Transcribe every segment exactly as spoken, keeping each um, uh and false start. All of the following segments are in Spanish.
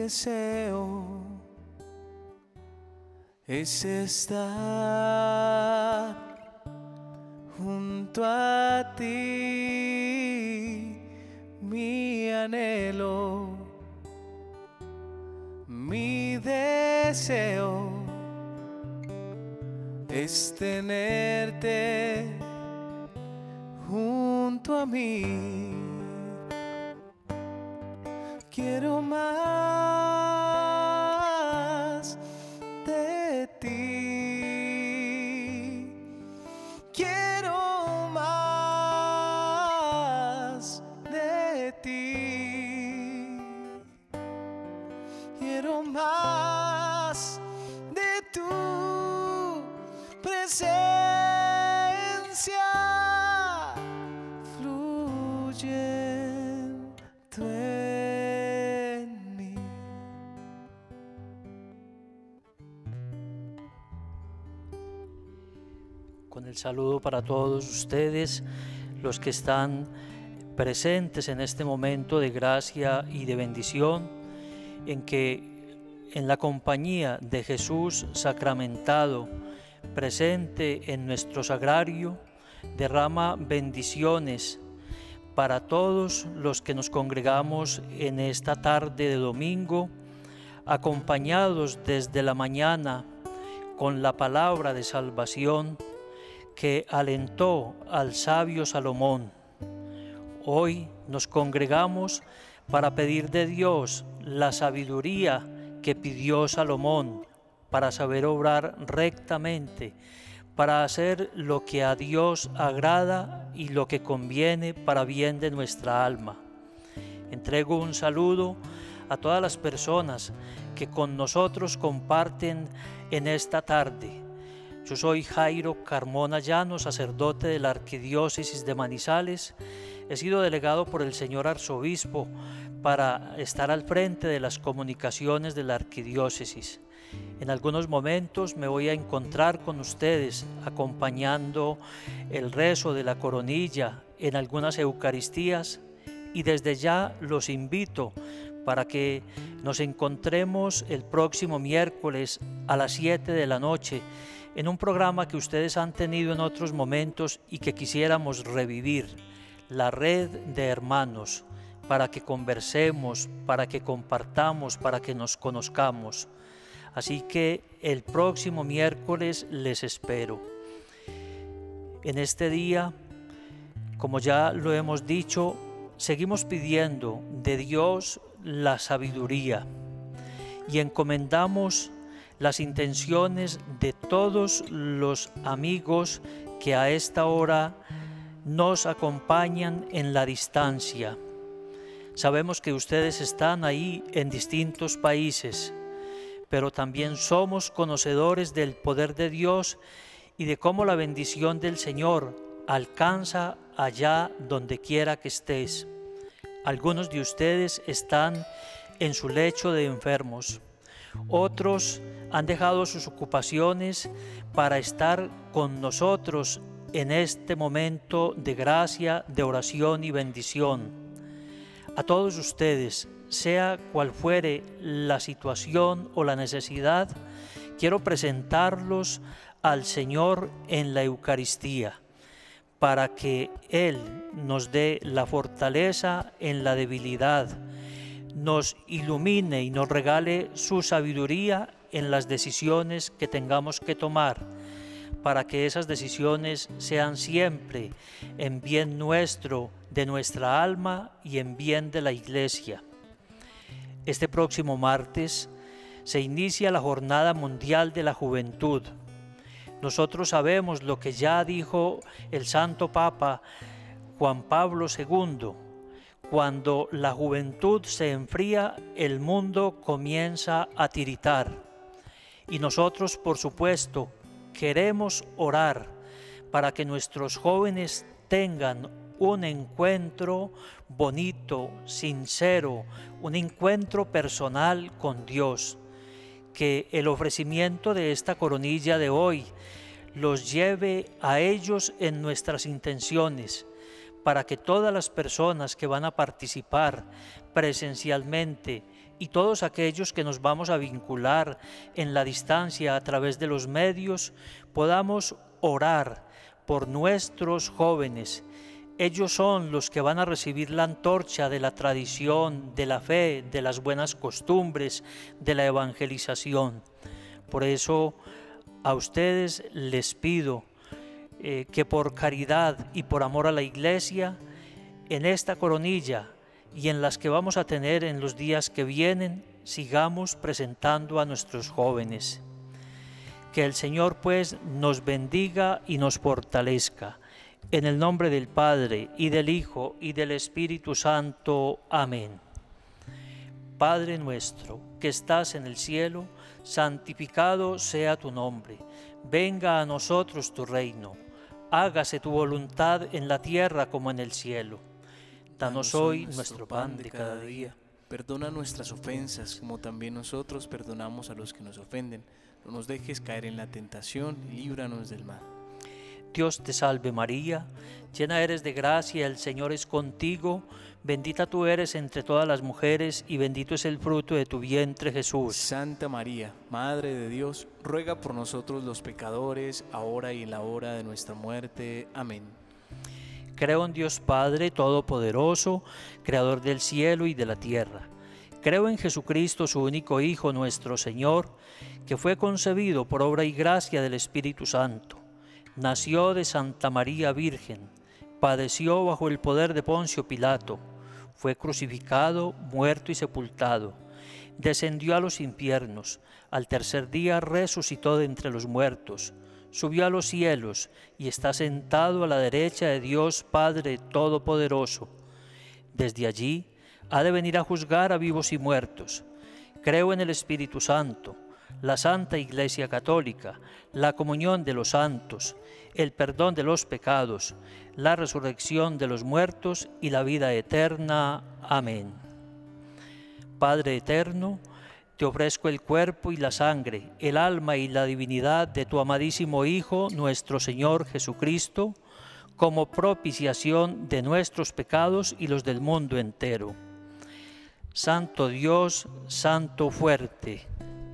deseo es estar junto a ti, mi anhelo, mi deseo es tenerte junto a mí. Quiero más de ti, quiero más de ti, quiero más de tu presencia. Con el saludo para todos ustedes, los que están presentes en este momento de gracia y de bendición, en que en la compañía de Jesús sacramentado, presente en nuestro sagrario, derrama bendiciones para todos los que nos congregamos en esta tarde de domingo, acompañados desde la mañana con la palabra de salvación que alentó al sabio Salomón. Hoy nos congregamos para pedir de Dios la sabiduría que pidió Salomón para saber obrar rectamente, para hacer lo que a Dios agrada y lo que conviene para bien de nuestra alma. Entrego un saludo a todas las personas que con nosotros comparten en esta tarde. Yo soy Jairo Carmona Llano, sacerdote de la Arquidiócesis de Manizales. He sido delegado por el señor arzobispo para estar al frente de las comunicaciones de la Arquidiócesis. En algunos momentos me voy a encontrar con ustedes acompañando el rezo de la coronilla en algunas Eucaristías, y desde ya los invito para que nos encontremos el próximo miércoles a las siete de la noche en un programa que ustedes han tenido en otros momentos y que quisiéramos revivir, la red de hermanos, para que conversemos, para que compartamos, para que nos conozcamos. Así que el próximo miércoles les espero. En este día, como ya lo hemos dicho, seguimos pidiendo de Dios la sabiduría y encomendamos las intenciones de todos los amigos que a esta hora nos acompañan en la distancia. Sabemos que ustedes están ahí en distintos países, pero también somos conocedores del poder de Dios y de cómo la bendición del Señor alcanza allá donde quiera que estés. Algunos de ustedes están en su lecho de enfermos. Otros han dejado sus ocupaciones para estar con nosotros en este momento de gracia, de oración y bendición. A todos ustedes, sea cual fuere la situación o la necesidad, quiero presentarlos al Señor en la Eucaristía, para que Él nos dé la fortaleza en la debilidad, nos ilumine y nos regale su sabiduría en las decisiones que tengamos que tomar, para que esas decisiones sean siempre en bien nuestro, de nuestra alma y en bien de la Iglesia. Este próximo martes se inicia la Jornada Mundial de la Juventud. Nosotros sabemos lo que ya dijo el Santo Papa Juan Pablo segundo. Cuando la juventud se enfría, el mundo comienza a tiritar. Y nosotros, por supuesto, queremos orar para que nuestros jóvenes tengan un encuentro bonito, sincero, un encuentro personal con Dios. Que el ofrecimiento de esta coronilla de hoy los lleve a ellos en nuestras intenciones, para que todas las personas que van a participar presencialmente y todos aquellos que nos vamos a vincular en la distancia a través de los medios, podamos orar por nuestros jóvenes. Ellos son los que van a recibir la antorcha de la tradición, de la fe, de las buenas costumbres, de la evangelización. Por eso a ustedes les pido eh, que por caridad y por amor a la Iglesia, en esta coronilla y en las que vamos a tener en los días que vienen, sigamos presentando a nuestros jóvenes. Que el Señor pues nos bendiga y nos fortalezca. En el nombre del Padre, y del Hijo, y del Espíritu Santo. Amén. Padre nuestro, que estás en el cielo, santificado sea tu nombre. Venga a nosotros tu reino. Hágase tu voluntad en la tierra como en el cielo. Danos hoy nuestro pan de cada día. Perdona nuestras ofensas, como también nosotros perdonamos a los que nos ofenden. No nos dejes caer en la tentación y líbranos del mal. Dios te salve María, llena eres de gracia, el Señor es contigo, bendita tú eres entre todas las mujeres y bendito es el fruto de tu vientre Jesús. Santa María, Madre de Dios, ruega por nosotros los pecadores, ahora y en la hora de nuestra muerte. Amén. Creo en Dios Padre Todopoderoso, Creador del cielo y de la tierra. Creo en Jesucristo, su único Hijo, nuestro Señor, que fue concebido por obra y gracia del Espíritu Santo. Nació de Santa María Virgen, padeció bajo el poder de Poncio Pilato, fue crucificado, muerto y sepultado. Descendió a los infiernos, al tercer día resucitó de entre los muertos. Subió a los cielos y está sentado a la derecha de Dios Padre Todopoderoso. Desde allí ha de venir a juzgar a vivos y muertos. Creo en el Espíritu Santo, la Santa Iglesia Católica, la comunión de los santos, el perdón de los pecados, la resurrección de los muertos y la vida eterna. Amén. Padre eterno, te ofrezco el cuerpo y la sangre, el alma y la divinidad de tu amadísimo Hijo, nuestro Señor Jesucristo, como propiciación de nuestros pecados y los del mundo entero. Santo Dios, Santo fuerte,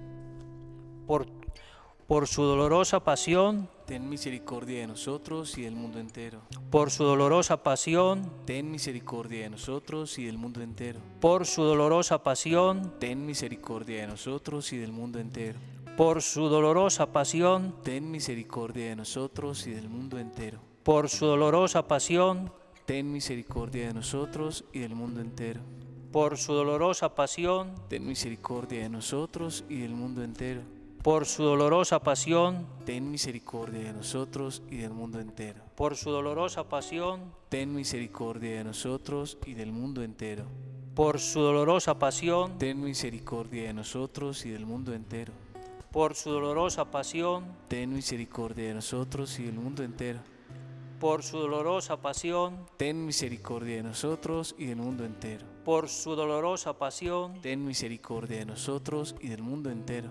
por, por su dolorosa pasión, ten misericordia de nosotros y del mundo entero. por su dolorosa pasión, Ten misericordia de nosotros y del mundo entero. por su dolorosa pasión, Ten misericordia de nosotros y del mundo entero. por su dolorosa pasión, Ten misericordia de nosotros y del mundo entero. por su dolorosa pasión, Ten misericordia de nosotros y del mundo entero. por su dolorosa pasión, Ten misericordia de nosotros y del mundo entero. por su dolorosa pasión, Ten misericordia de nosotros y del mundo entero. por su dolorosa pasión, Ten misericordia de nosotros y del mundo entero. por su dolorosa pasión, Ten misericordia de nosotros y del mundo entero. por su dolorosa pasión, Ten misericordia de nosotros y del mundo entero. por su dolorosa pasión, Ten misericordia de nosotros y del mundo entero. por su dolorosa pasión. Ten misericordia de nosotros y del mundo entero.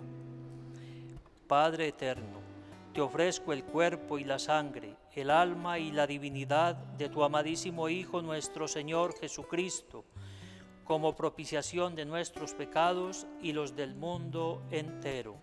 Padre eterno, te ofrezco el cuerpo y la sangre, el alma y la divinidad de tu amadísimo Hijo, nuestro Señor Jesucristo, como propiciación de nuestros pecados y los del mundo entero.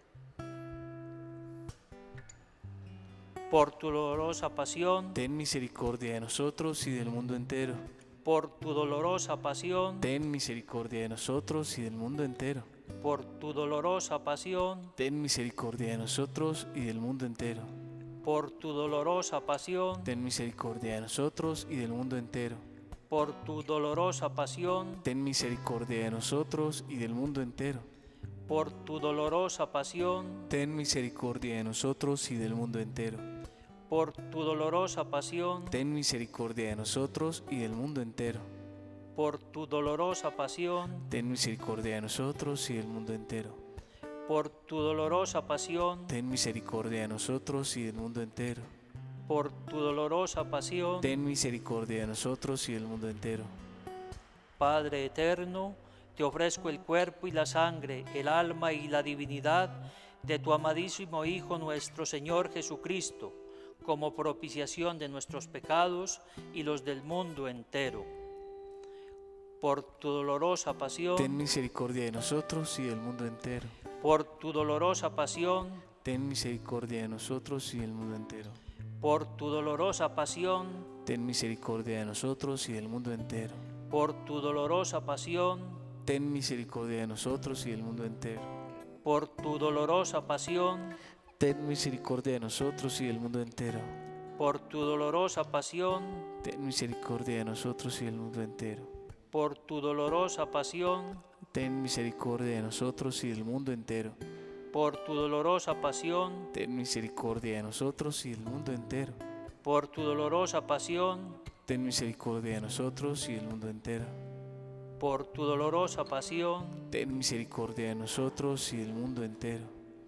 Por tu dolorosa pasión, Ten misericordia de nosotros y del mundo entero. por tu dolorosa pasión, Ten misericordia de nosotros y del mundo entero. por tu dolorosa pasión, Ten misericordia de nosotros y del mundo entero. por tu dolorosa pasión, Ten misericordia de nosotros y del mundo entero. por tu dolorosa pasión, Ten misericordia de nosotros y del mundo entero. por tu dolorosa pasión, Ten misericordia de nosotros y del mundo entero. por tu dolorosa pasión, Ten misericordia de nosotros y del mundo entero. por tu dolorosa pasión, Ten misericordia de nosotros y del mundo entero. por tu dolorosa pasión, Ten misericordia de nosotros y del mundo entero. por tu dolorosa pasión. Ten misericordia de nosotros y del mundo entero. Padre eterno, te ofrezco el cuerpo y la sangre, el alma y la divinidad de tu amadísimo Hijo, nuestro Señor Jesucristo, como propiciación de nuestros pecados y los del mundo entero. por tu dolorosa pasión, ten misericordia de nosotros y del mundo entero. por tu dolorosa pasión, Ten misericordia de nosotros y del mundo entero. por tu dolorosa pasión, Ten misericordia de nosotros y del mundo entero. por tu dolorosa pasión, Ten misericordia de nosotros y del mundo entero. por tu dolorosa pasión, Ten misericordia de nosotros y del mundo entero. por tu dolorosa pasión, Ten misericordia de nosotros y del mundo entero. por tu dolorosa pasión, Ten misericordia de nosotros y del mundo entero. por tu dolorosa pasión, Ten misericordia de nosotros y del mundo entero. por tu dolorosa pasión, Ten misericordia de nosotros y del mundo entero. por tu dolorosa pasión, Ten misericordia de nosotros y del mundo entero.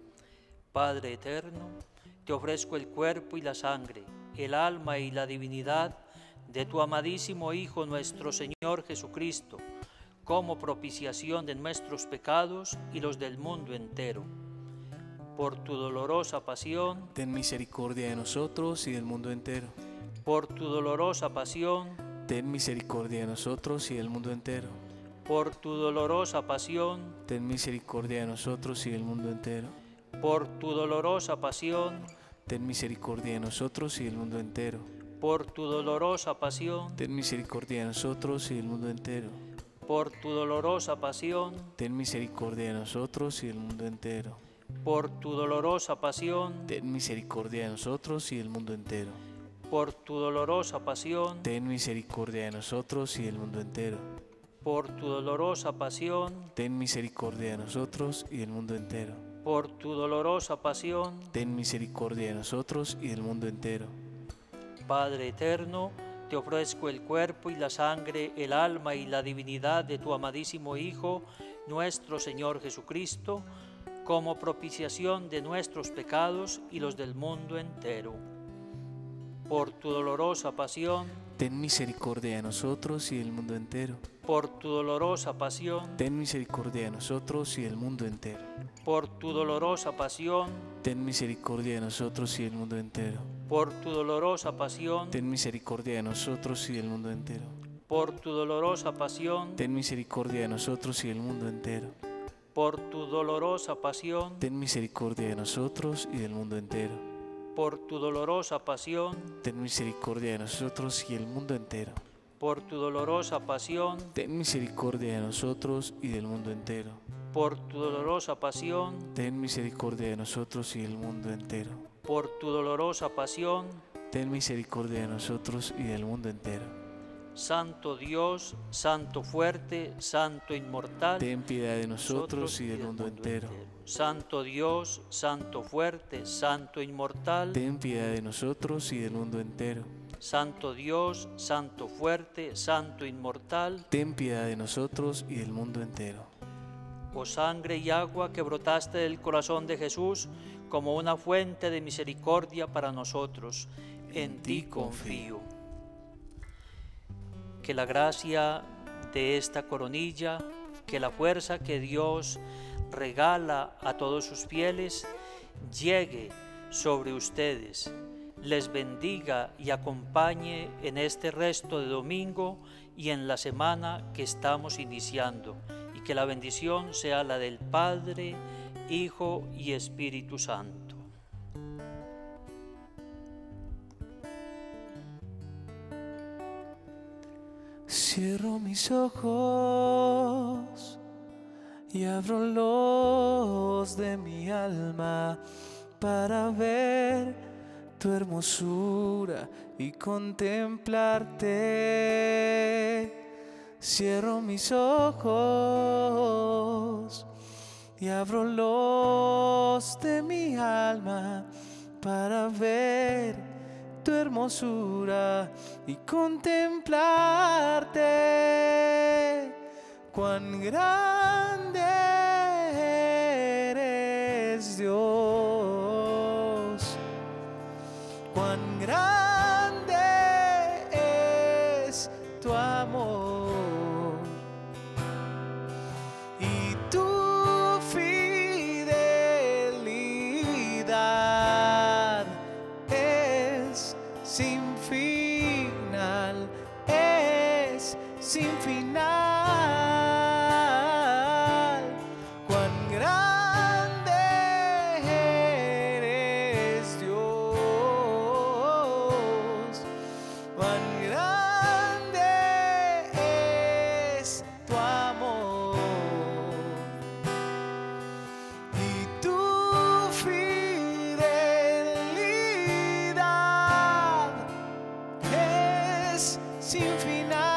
Padre eterno, te ofrezco el cuerpo y la sangre, el alma y la divinidad de tu amadísimo Hijo nuestro Señor Jesucristo, como propiciación de nuestros pecados y los del mundo entero. Por tu dolorosa pasión, Ten misericordia de nosotros y del mundo entero. por tu dolorosa pasión, Ten misericordia de nosotros y del mundo entero. por tu dolorosa pasión, Ten misericordia de nosotros y del mundo entero. por tu dolorosa pasión, Ten misericordia de nosotros y del mundo entero. por tu dolorosa pasión, Ten misericordia de nosotros y del mundo entero. por tu dolorosa pasión, Ten misericordia de nosotros y del mundo entero. por tu dolorosa pasión, Ten misericordia de nosotros y del mundo entero. por tu dolorosa pasión, Ten misericordia de nosotros y del mundo entero. por tu dolorosa pasión, Ten misericordia de nosotros y del mundo entero. por tu dolorosa pasión, Ten misericordia de nosotros y del mundo entero. Padre eterno, te ofrezco el cuerpo y la sangre, el alma y la divinidad de tu amadísimo Hijo, nuestro Señor Jesucristo, como propiciación de nuestros pecados y los del mundo entero. Por tu dolorosa pasión, Ten misericordia de nosotros y del mundo entero. por tu dolorosa pasión, Ten misericordia de nosotros y del mundo entero. por tu dolorosa pasión, Ten misericordia de nosotros y del mundo entero. por tu dolorosa pasión, Ten misericordia de nosotros y del mundo entero. por tu dolorosa pasión, Ten misericordia de nosotros y del mundo entero. por tu dolorosa pasión, Ten misericordia de nosotros y del mundo entero. por tu dolorosa pasión, Ten misericordia de nosotros y del mundo entero. por tu dolorosa pasión, Ten misericordia de nosotros y del mundo entero. por tu dolorosa pasión, Ten misericordia de nosotros y del mundo entero. por tu dolorosa pasión, Ten misericordia de nosotros y del mundo entero. Santo Dios, Santo fuerte, Santo inmortal, Ten piedad de nosotros y del mundo entero. Santo Dios, Santo fuerte, Santo inmortal, Ten piedad de nosotros y del mundo entero. Santo Dios, Santo fuerte, Santo inmortal, Ten piedad de nosotros y del mundo entero. oh sangre y agua que brotaste del corazón de Jesús como una fuente de misericordia para nosotros, en ti confío. Que la gracia de esta coronilla, que la fuerza que Dios regala a todos sus fieles, llegue sobre ustedes, les bendiga y acompañe en este resto de domingo y en la semana que estamos iniciando, y que la bendición sea la del Padre, Hijo y Espíritu Santo. Cierro mis ojos y abro los de mi alma para ver tu hermosura y contemplarte. Cierro mis ojos y abro los de mi alma para ver tu hermosura y contemplarte. Cuán grande eres, Dios, cuán grande es tu amor y tu fidelidad es sin final, es sin final. sin final.